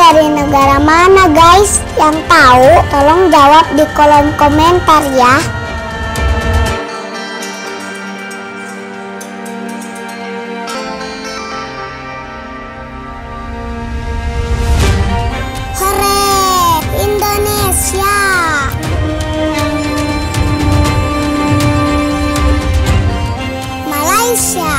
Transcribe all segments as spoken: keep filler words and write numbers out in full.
dari negara mana guys? Yang tahu tolong jawab di kolom komentar ya. Hore, Indonesia. Malaysia.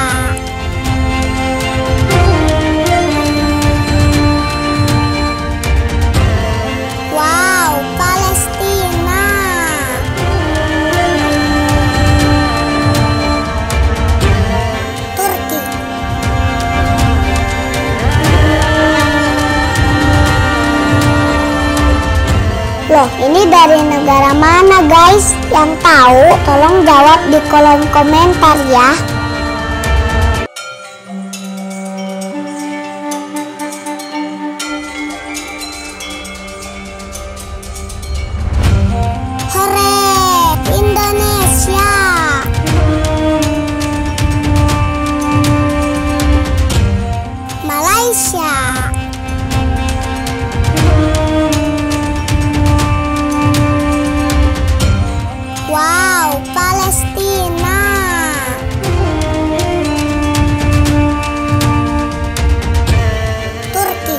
Loh, ini dari negara mana guys? Yang tahu tolong jawab di kolom komentar ya. Hore, Indonesia. Malaysia. Wow, Palestina. Turki.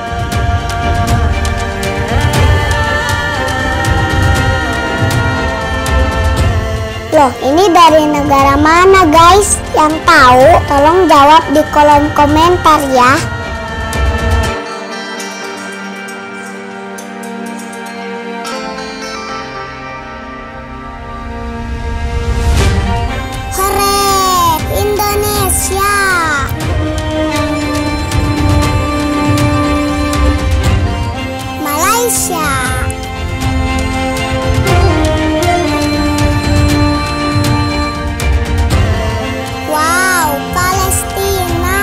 Loh, ini dari negara mana guys? Yang tahu tolong jawab di kolom komentar ya. Wow, Palestina.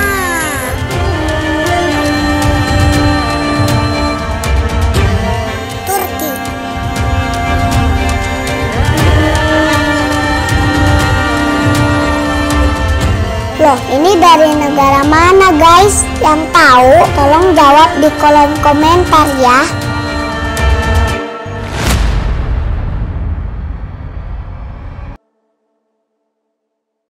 Turki. Loh, ini dari negara mana guys? Yang tahu tolong jawab di kolom komentar ya.